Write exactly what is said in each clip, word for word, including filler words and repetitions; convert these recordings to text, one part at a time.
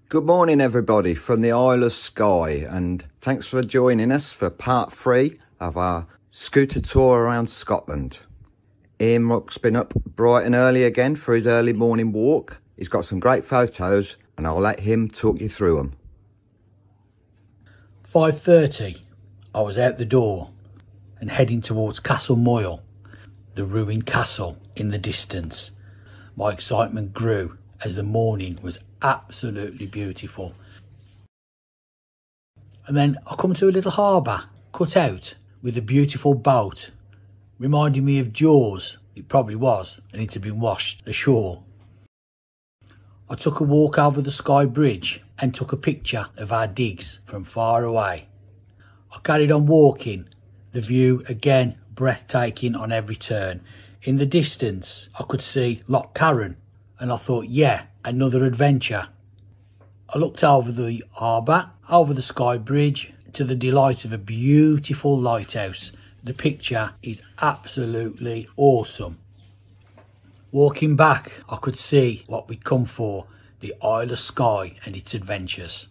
Good morning everybody from the Isle of Skye, and thanks for joining us for part three of our scooter tour around Scotland. Ian Rock's been up bright and early again for his early morning walk. He's got some great photos and I'll let him talk you through them. five thirty, I was out the door and heading towards Castle Moyle, the ruined castle in the distance. My excitement grew as the morning was absolutely beautiful. And then I come to a little harbour cut out with a beautiful boat, reminding me of Jaws. It probably was, and it had been washed ashore. I took a walk over the Skye Bridge and took a picture of our digs from far away. I carried on walking, the view again breathtaking on every turn. In the distance I could see Loch Lomond, and I thought, yeah, another adventure. I looked over the harbour, over the Skye Bridge, to the delight of a beautiful lighthouse. The picture is absolutely awesome. Walking back, I could see what we'd come for, the Isle of Skye and its adventures.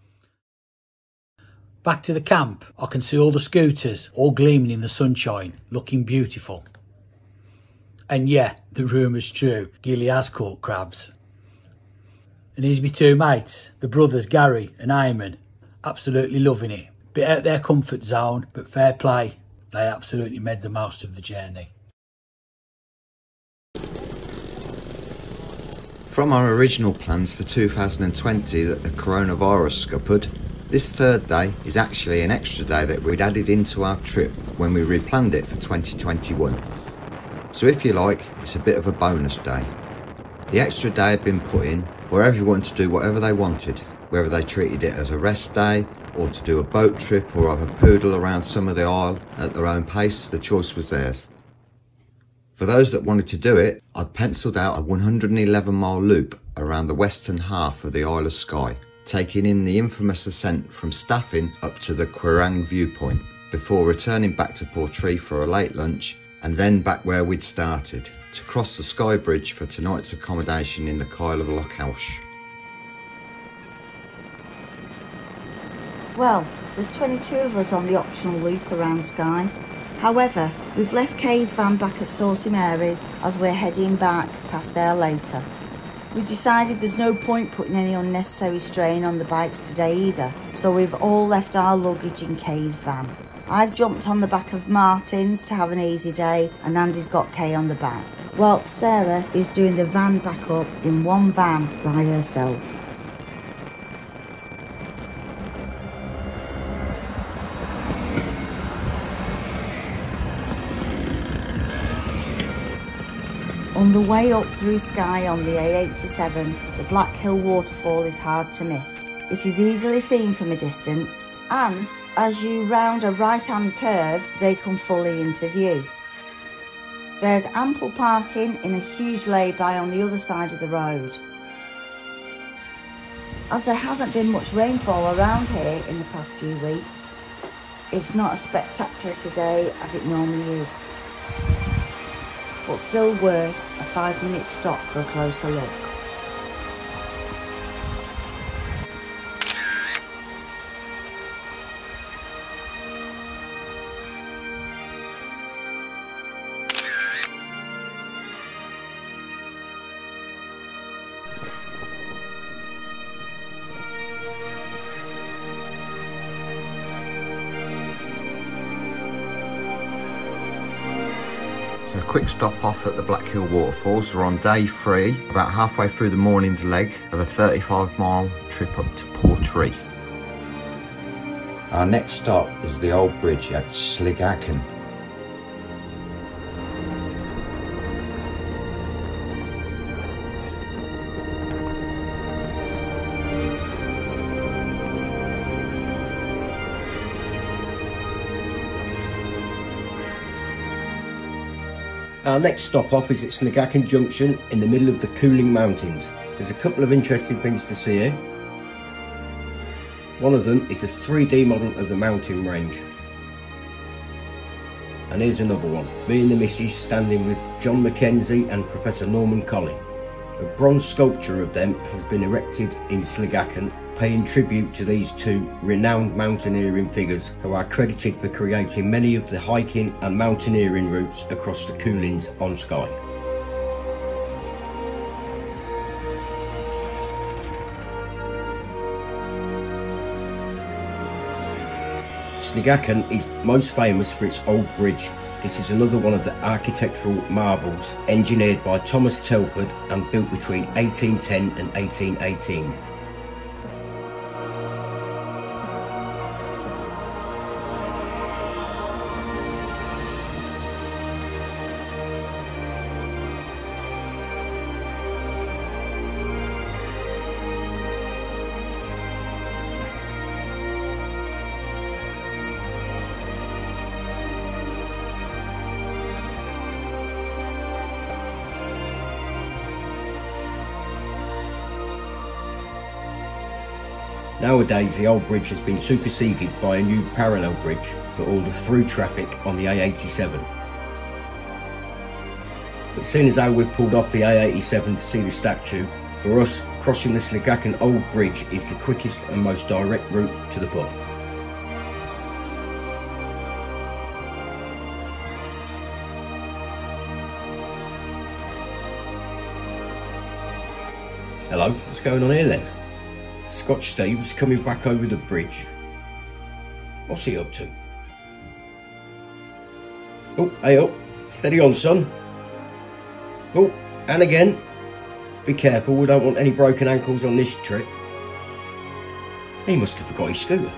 Back to the camp, I can see all the scooters, all gleaming in the sunshine, looking beautiful. And yeah, the rumour's true, Gilly has caught crabs. And here's my two mates, the brothers Gary and Eamon, absolutely loving it. Bit out their comfort zone, but fair play, they absolutely made the most of the journey. From our original plans for two thousand twenty that the coronavirus scuppered, this third day is actually an extra day that we'd added into our trip when we replanned it for twenty twenty-one. So if you like, it's a bit of a bonus day. The extra day had been put in for everyone to do whatever they wanted, whether they treated it as a rest day or to do a boat trip or have a poodle around some of the isle at their own pace. The choice was theirs. For those that wanted to do it, I'd penciled out a one hundred eleven mile loop around the western half of the Isle of Skye, taking in the infamous ascent from Staffin up to the Quirang viewpoint, before returning back to Portree for a late lunch and then back where we'd started, to cross the Skye Bridge for tonight's accommodation in the Isle of Loch. Well, there's twenty-two of us on the optional loop around Skye. However, we've left Kay's van back at Saucy Mary's as we're heading back past there later. We decided there's no point putting any unnecessary strain on the bikes today either, so we've all left our luggage in Kay's van. I've jumped on the back of Martin's to have an easy day, and Andy's got Kay on the back, whilst Sarah is doing the van back up in one van by herself. On the way up through Skye on the A eighty-seven, the Black Hill waterfall is hard to miss. It is easily seen from a distance, and as you round a right-hand curve, they come fully into view. There's ample parking in a huge lay-by on the other side of the road. As there hasn't been much rainfall around here in the past few weeks, it's not as spectacular today as it normally is, but still worth a five minute stop for a closer look. A quick stop off at the Black Hill waterfalls. We're on day three, about halfway through the morning's leg of a thirty-five mile trip up to Portree. Our next stop is the old bridge at Sligachen. Our next stop off is at Sligachen Junction in the middle of the Cooling Mountains. There's a couple of interesting things to see here. One of them is a three D model of the mountain range. And here's another one. Me and the missus standing with John Mackenzie and Professor Norman Colley. A bronze sculpture of them has been erected in Slegachen, paying tribute to these two renowned mountaineering figures who are credited for creating many of the hiking and mountaineering routes across the Coolings on Skye. Slegachen is most famous for its old bridge. This is another one of the architectural marvels engineered by Thomas Telford and built between eighteen ten and eighteen eighteen. Nowadays, the old bridge has been superseded by a new parallel bridge for all the through traffic on the A eighty-seven. But seeing as how we've pulled off the A eighty-seven to see the statue, for us, crossing the Slegachen Old Bridge is the quickest and most direct route to the pub. Hello, what's going on here then? Scotch Steve's coming back over the bridge. What's he up to? Oh, hey up. Steady on, son. Oh, and again. Be careful, we don't want any broken ankles on this trip. He must have forgot his scooter.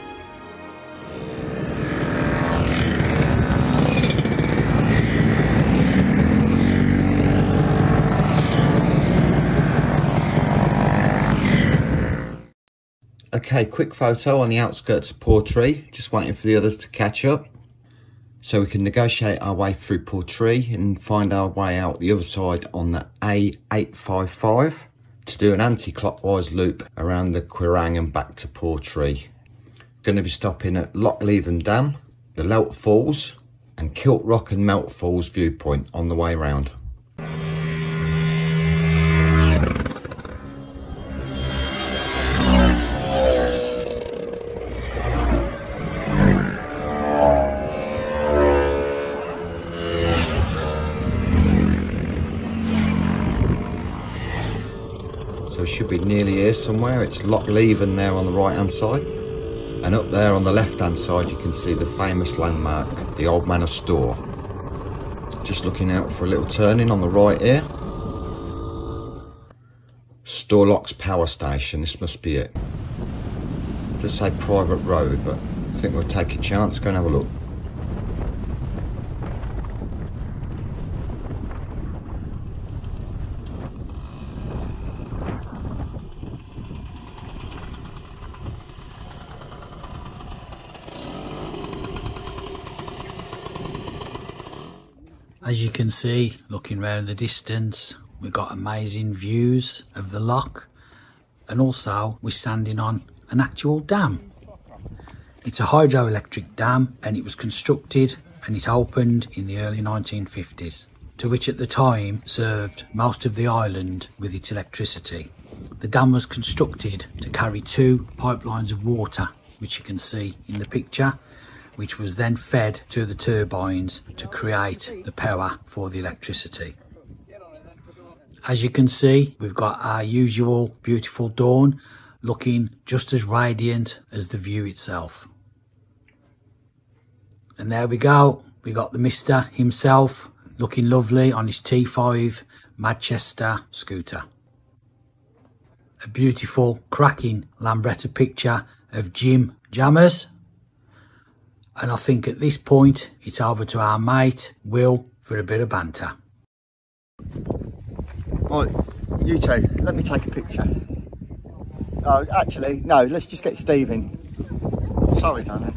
Okay, quick photo on the outskirts of Portree, just waiting for the others to catch up so we can negotiate our way through Portree and find our way out the other side on the A eight five five to do an anti-clockwise loop around the Quirang and back to Portree. Going to be stopping at Loch Lomond Dam, the Lelt Falls and Kilt Rock and Melt Falls viewpoint on the way round. So it should be nearly here somewhere. It's Loch Lomond there on the right hand side, and up there on the left hand side you can see the famous landmark, the Old Manor Store. Just looking out for a little turning on the right here. Storlocks Power Station, this must be it. It does say private road, but I think we'll take a chance, go and have a look. As you can see, looking round the distance, we've got amazing views of the loch, and also we're standing on an actual dam. It's a hydroelectric dam, and it was constructed and it opened in the early nineteen fifties, to which at the time served most of the island with its electricity. The dam was constructed to carry two pipelines of water, which you can see in the picture, which was then fed to the turbines to create the power for the electricity. As you can see, we've got our usual beautiful dawn, looking just as radiant as the view itself. And there we go, we got the mister himself, looking lovely on his T five Manchester scooter. A beautiful, cracking Lambretta picture of Jim Jammers. And I think at this point, it's over to our mate, Will, for a bit of banter. Right, you two, let me take a picture. Oh, actually, no, let's just get Steve in. Sorry, darling.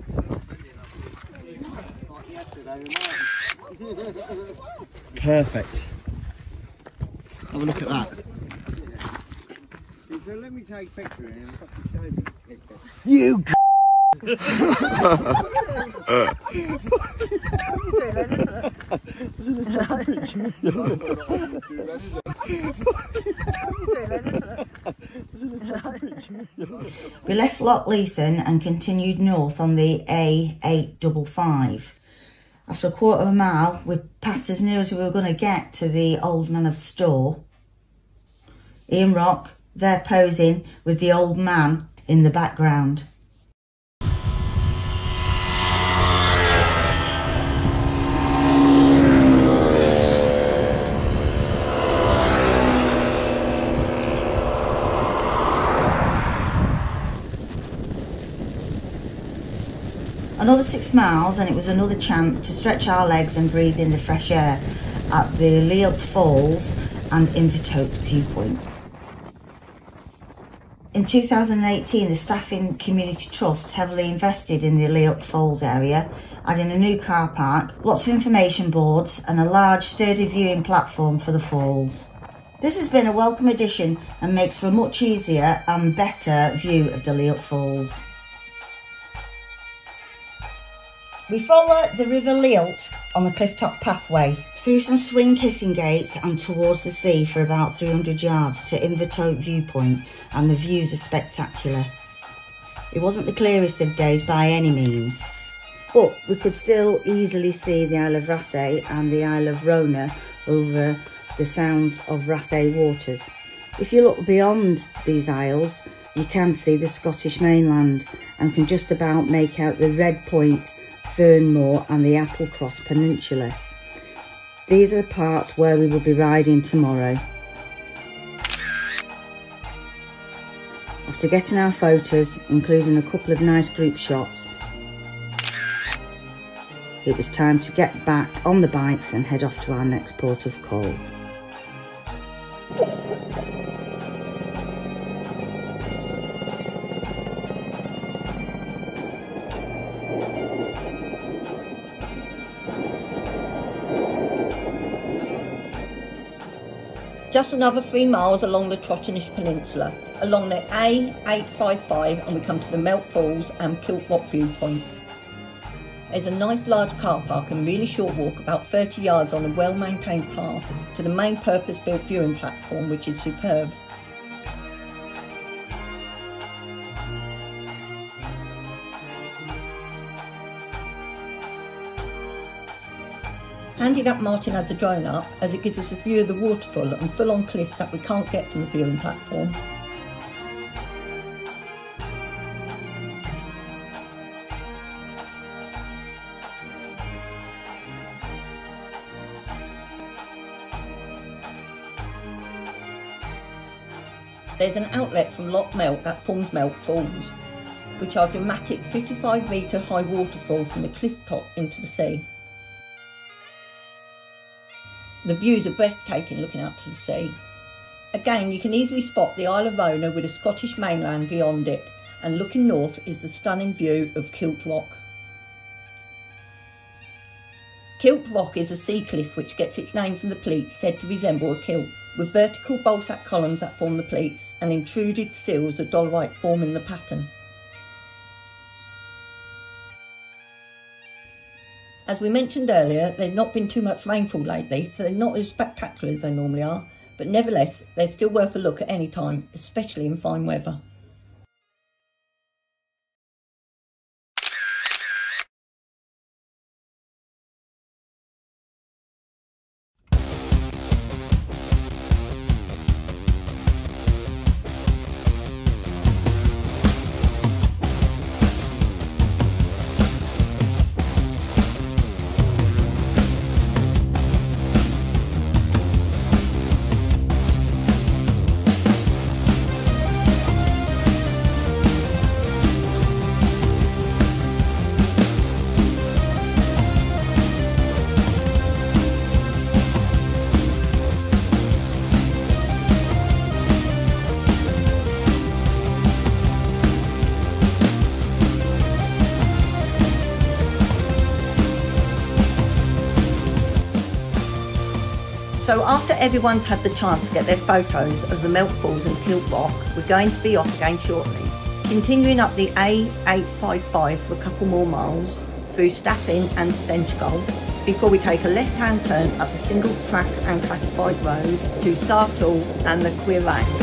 Perfect. Have a look at that. Let me take a picture. You We left Loch Lomond and continued north on the A eight five five. After a quarter of a mile, we passed as near as we were going to get to the Old Man of Store. Ian Rock, there posing with the old man in the background. Another six miles and it was another chance to stretch our legs and breathe in the fresh air at the Leot Falls and Inverness viewpoint. In two thousand eighteen, the Staffing Community Trust heavily invested in the Leot Falls area, adding a new car park, lots of information boards and a large sturdy viewing platform for the falls. This has been a welcome addition and makes for a much easier and better view of the Leot Falls. We follow the River Leot on the clifftop pathway, through some swing kissing gates and towards the sea for about three hundred yards to Inverness viewpoint, and the views are spectacular. It wasn't the clearest of days by any means, but we could still easily see the Isle of Skye and the Isle of Rona over the sounds of Skye waters. If you look beyond these isles, you can see the Scottish mainland and can just about make out the Red Point, Fernmore and the Applecross Peninsula. These are the parts where we will be riding tomorrow. After getting our photos, including a couple of nice group shots, it was time to get back on the bikes and head off to our next port of call. Just another three miles along the Trossachs Peninsula, along the A eight five five, and we come to the Melt Falls and Kilt Rock viewpoint. There's a nice large car park and really short walk, about thirty yards on a well-maintained path to the main purpose-built viewing platform, which is superb. Handy that Martin had the drone up, as it gives us a view of the waterfall and full-on cliffs that we can't get from the viewing platform. There's an outlet from Loch Melt that forms Melt Falls, which are dramatic fifty-five metre high waterfalls from the cliff top into the sea. The views are breathtaking looking out to the sea. Again, you can easily spot the Isle of Rona with the Scottish mainland beyond it, and looking north is the stunning view of Kilt Rock. Kilt Rock is a sea cliff which gets its name from the pleats said to resemble a kilt, with vertical balsam columns that form the pleats and intruded sills of dolerite forming the pattern. As we mentioned earlier, there's not been too much rainfall lately, so they're not as spectacular as they normally are, but nevertheless, they're still worth a look at any time, especially in fine weather. So after everyone's had the chance to get their photos of the Melt Falls and Kilt Rock, we're going to be off again shortly. Continuing up the A eight five five for a couple more miles through Staffing and Stenchgold before we take a left-hand turn up the single track and classified road to Sartall and the Quirang.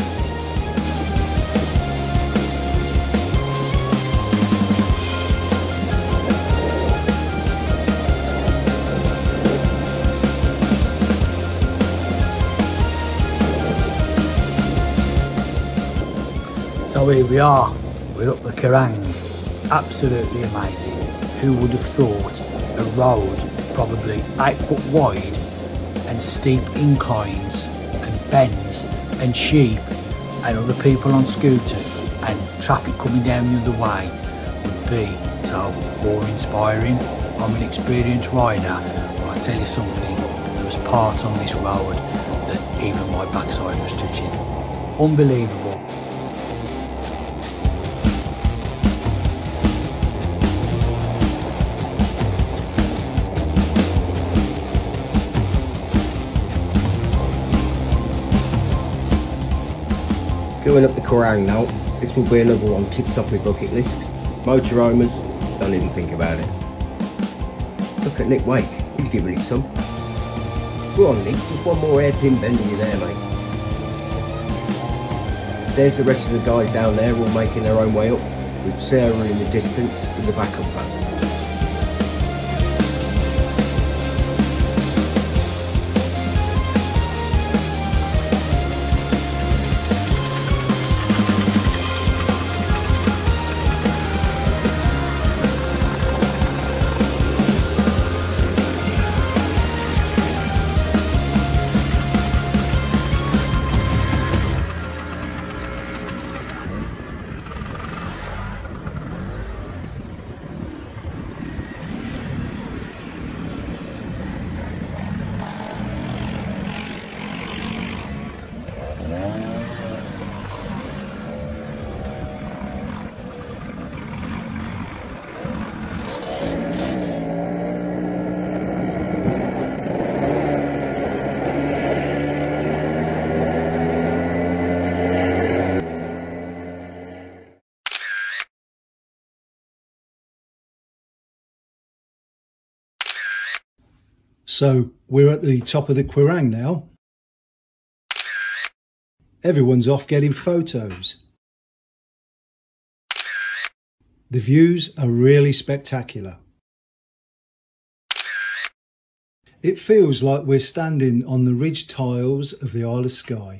So here we are, we're up the Quirang. Absolutely amazing. Who would have thought a road probably eight foot wide and steep inclines and bends and sheep and other people on scooters and traffic coming down the other way would be so awe-inspiring. I'm an experienced rider, but I tell you something, there was parts on this road that even my backside was touching. Unbelievable. Going up the Quirang now, this will be another one tipped off my bucket list. Motorhomes, don't even think about it. Look at Nick Wake, he's giving it some. Go on Nick, just one more hairpin bend and you're there mate. There's the rest of the guys down there all making their own way up, with Sarah in the distance with the backup van. So we're at the top of the Quirang now. Everyone's off getting photos. The views are really spectacular. It feels like we're standing on the ridge tiles of the Isle of Skye.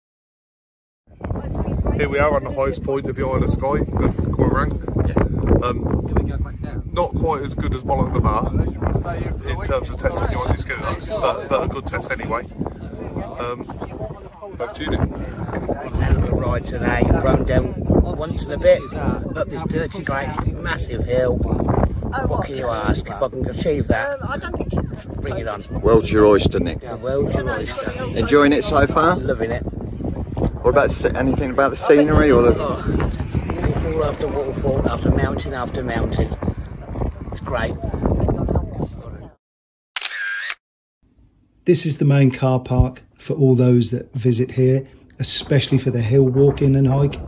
Here we are on the highest point of the Isle of Skye, the Quirang. Um, not quite as good as Bollock the Bar in terms of testing you on your scooter, but, but a good test anyway. Um, back to you, Nick. Hell of a ride today, run down once and a bit, up this dirty great massive hill. What can you ask? If I can achieve that, bring it on. World's your oyster, Nick. Yeah, world's your oyster. Enjoying it so far? Loving it. What about anything about the scenery or the... Oh, waterfall after waterfall, after mountain after mountain. It's great. This is the main car park for all those that visit here, especially for the hill walking and hiking.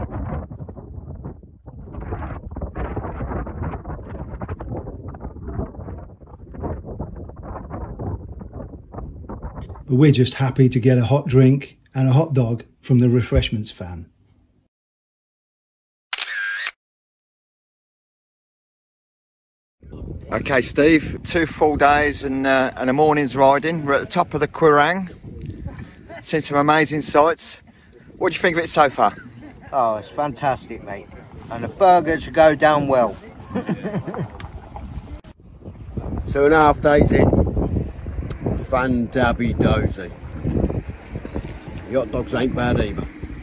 But we're just happy to get a hot drink and a hot dog from the refreshments van. Okay, Steve, two full days and, uh, and a morning's riding. We're at the top of the Quirang. Seen some amazing sights. What do you think of it so far? Oh, it's fantastic, mate. And the burgers go down well. Two and a half days in. Fun dabby dozy. The hot dogs ain't bad either.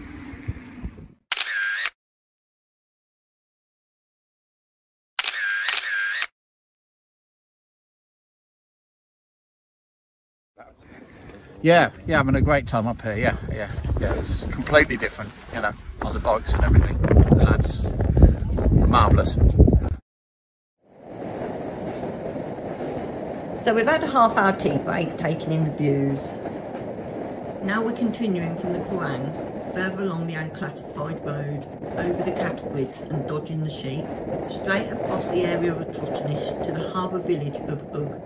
Yeah, yeah, having a great time up here. Yeah, yeah, yeah. It's completely different, you know, on the bikes and everything. That's marvellous. So we've had a half hour tea break, taking in the views. Now we're continuing from the Quirang further along the unclassified road, over the catguids and dodging the sheep, straight across the area of Trossachs to the harbour village of Ugg.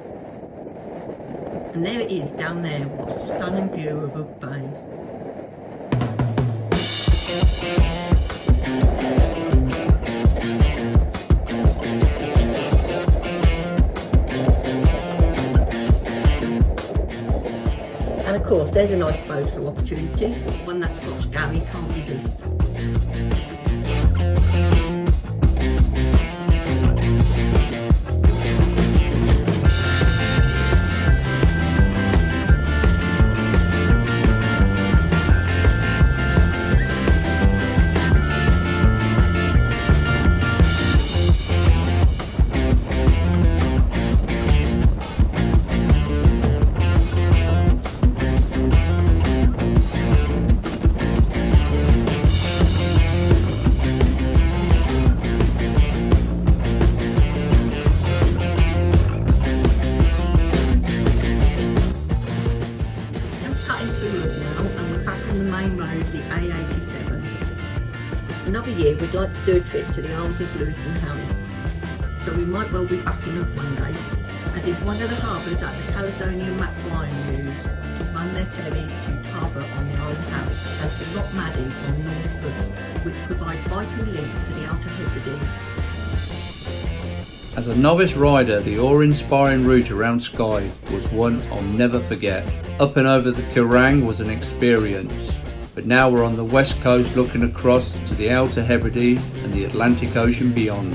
And there it is down there, what a stunning view of Ugg Bay. And of course, there's a nice photo opportunity, one that Scotch Gary can't resist. Another year we'd like to do a trip to the Isles of Lewis and Harris, so we might well be back in Ugg one day, as it's one of the harbours that the Caledonian Macquarie use to run their ferry to harbour on the Isle of Harris and to Loch Lomond on North, which provide vital links to the Outer Hebrides. As a novice rider, the awe-inspiring route around Skye was one I'll never forget. Up and over the Cairngorms was an experience, but now we're on the west coast looking across to the Outer Hebrides and the Atlantic Ocean beyond.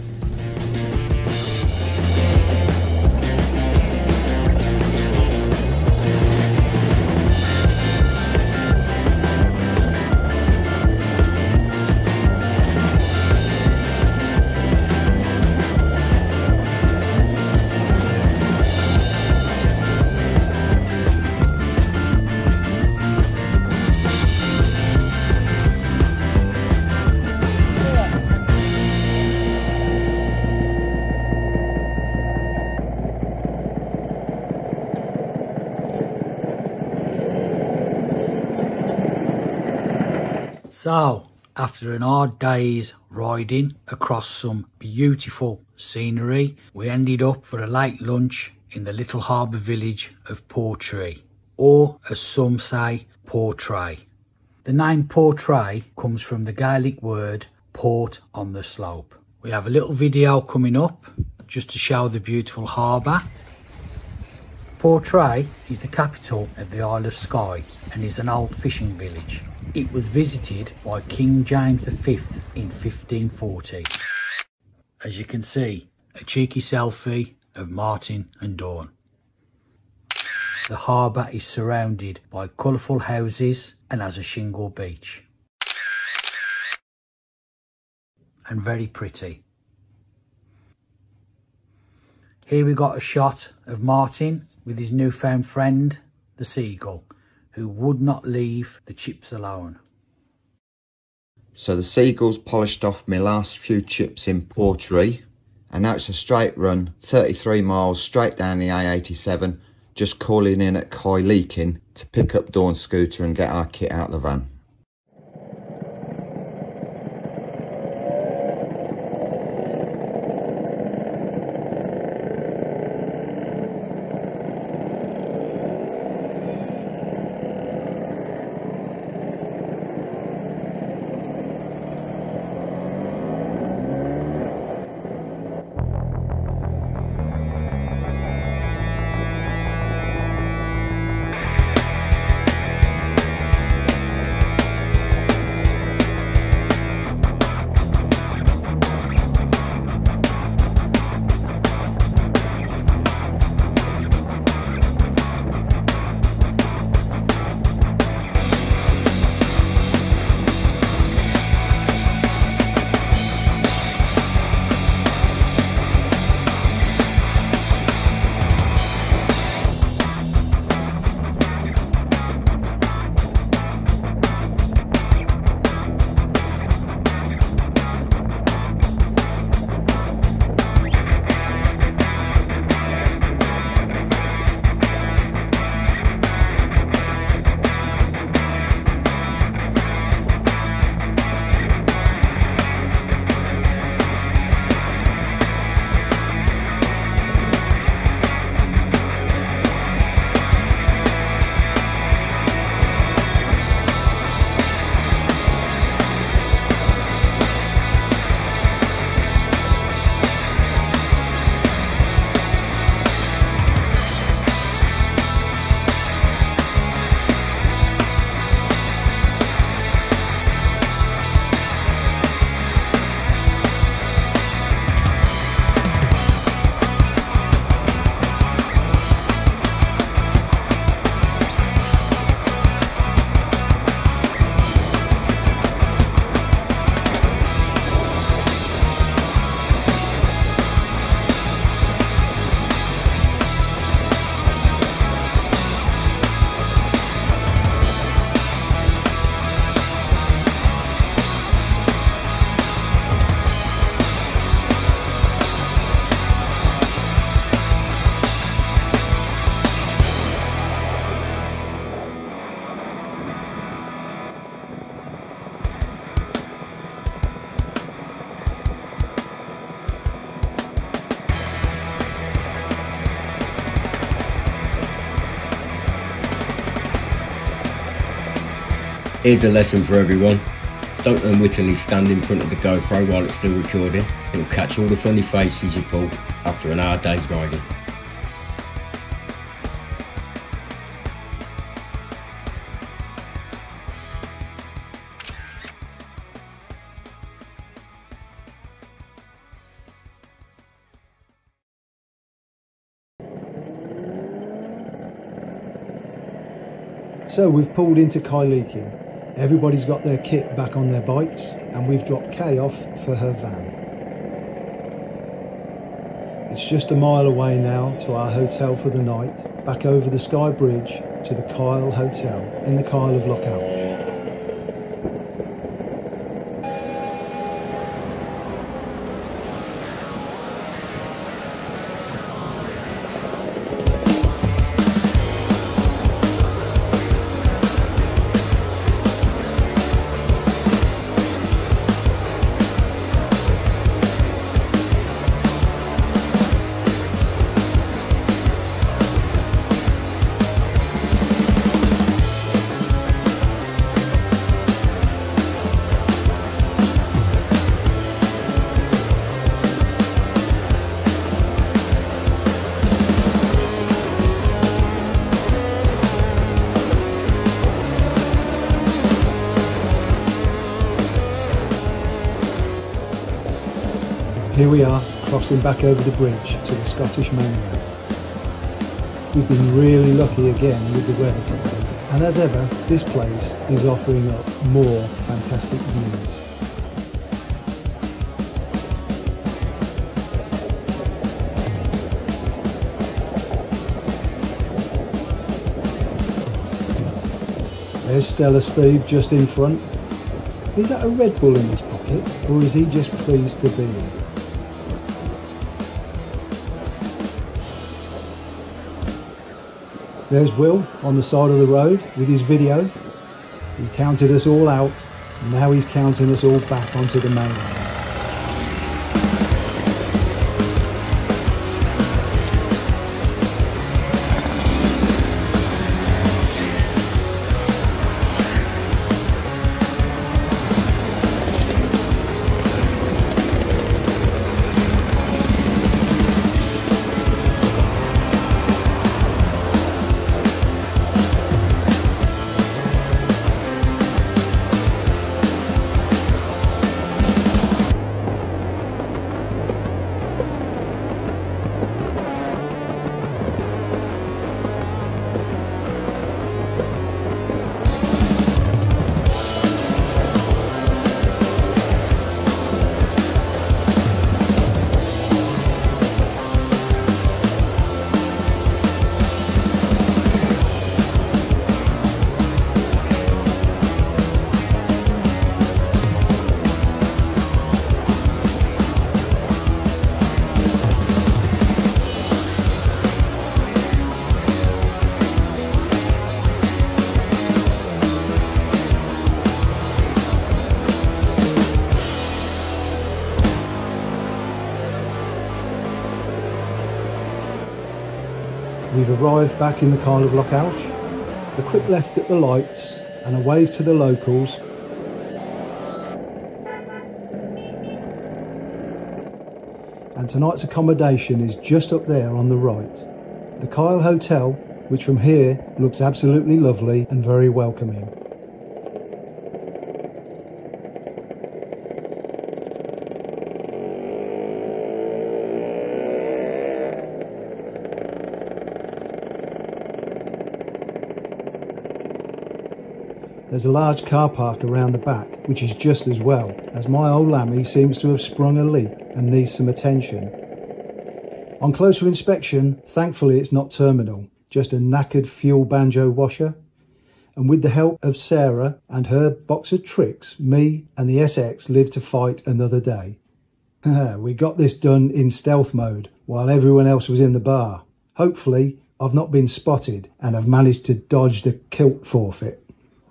So, after an hard day's riding across some beautiful scenery, we ended up for a late lunch in the little harbour village of Portree, or as some say, Portray. The name Portray comes from the Gaelic word port on the slope. We have a little video coming up just to show the beautiful harbour. Portray is the capital of the Isle of Skye and is an old fishing village. It was visited by King James the fifth in fifteen forty. As you can see, a cheeky selfie of Martin and Dawn. The harbour is surrounded by colourful houses and has a shingle beach. And very pretty. Here we got a shot of Martin with his newfound friend, the seagull, who would not leave the chips alone. So the seagulls polished off my last few chips in Portree, and now it's a straight run, thirty-three miles straight down the A eighty-seven, just calling in at Cairngorms to pick up Dawn's scooter and get our kit out of the van. Here's a lesson for everyone. Don't unwittingly stand in front of the GoPro while it's still recording. It'll catch all the funny faces you pull after an hard day's riding. So we've pulled into Cairngorms. Everybody's got their kit back on their bikes and we've dropped Kay off for her van. It's just a mile away now to our hotel for the night, back over the Skye Bridge to the Kyle Hotel in the Isle of Skye. Here we are, crossing back over the bridge to the Scottish mainland. We've been really lucky again with the weather today, and as ever, this place is offering up more fantastic views. There's Stella Steve just in front. Is that a Red Bull in his pocket, or is he just pleased to be here? There's Will on the side of the road with his video. He counted us all out, and now he's counting us all back onto the mainland. We've arrived back in the Isle of Skye. A quick left at the lights and a wave to the locals. And tonight's accommodation is just up there on the right. The Kyle Hotel, which from here looks absolutely lovely and very welcoming. There's a large car park around the back, which is just as well, as my old Lammy seems to have sprung a leak and needs some attention. On closer inspection, thankfully it's not terminal, just a knackered fuel banjo washer. And with the help of Sarah and her box of tricks, me and the S X live to fight another day. We got this done in stealth mode, while everyone else was in the bar. Hopefully, I've not been spotted and have managed to dodge the kilt forfeit.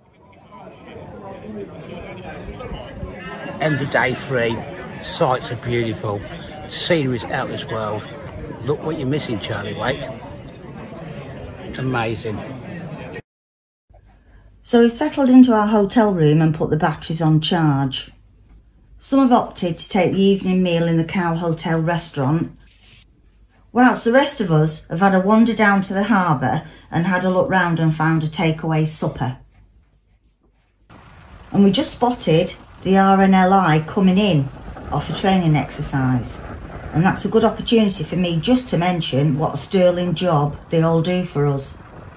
End of day three, sights are beautiful, scenery's out this world. Look what you're missing, Charlie Wake. Amazing. So we've settled into our hotel room and put the batteries on charge. Some have opted to take the evening meal in the Kyle Hotel restaurant, whilst the rest of us have had a wander down to the harbour and had a look round and found a takeaway supper. And we just spotted the R N L I coming in off a training exercise. And that's a good opportunity for me just to mention what a sterling job they all do for us.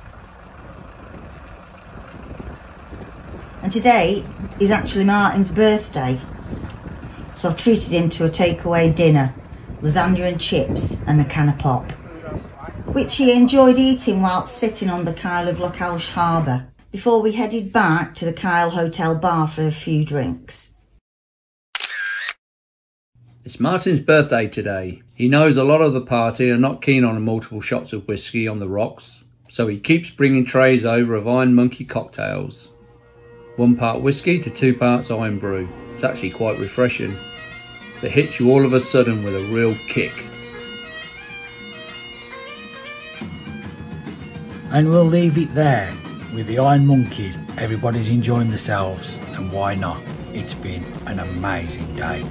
And today is actually Martin's birthday, so I've treated him to a takeaway dinner, lasagna and chips and a can of pop, which he enjoyed eating whilst sitting on the Kyle of Loch Harbour, before we headed back to the Kyle Hotel bar for a few drinks. It's Martin's birthday today. He knows a lot of the party are not keen on multiple shots of whiskey on the rocks, so he keeps bringing trays over of Iron Monkey cocktails. One part whiskey to two parts Iron Brew. It's actually quite refreshing. It hits you all of a sudden with a real kick. And we'll leave it there with the Iron Monkeys. Everybody's enjoying themselves, and why not? It's been an amazing day.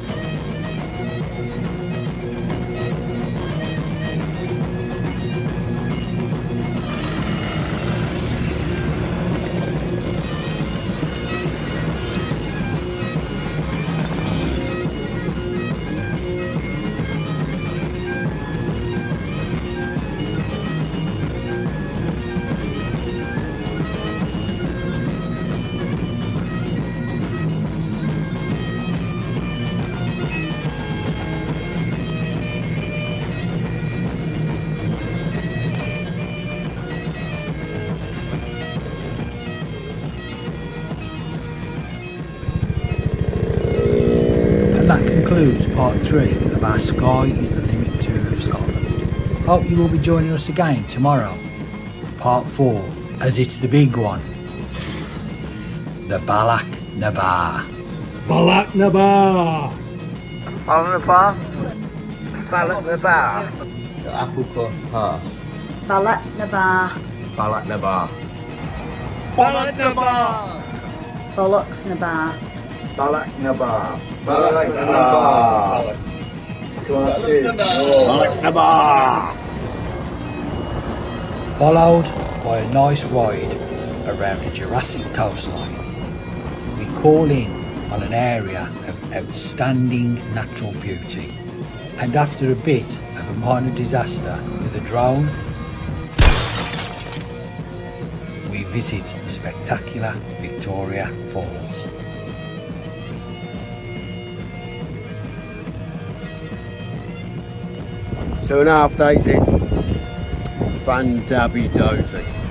That concludes part three of our Sky is the Limit tour of Scotland. Hope you will be joining us again tomorrow for part four, as it's the big one, the Balak Nabar. Balak Nabar! Balak Nabar? Balak Nabar. The Applecroft Pass. Balak Nabar. Balak Nabar. Balak Nabar! Bollocks Nabar. Balak Nabar. Balak Nabar. Balak Nabar. Followed by a nice ride around the Jurassic coastline. We call in on an area of outstanding natural beauty, and after a bit of a minor disaster with a drone, we visit the spectacular Victoria Falls. Two and a half days in. Fun dabby dozy.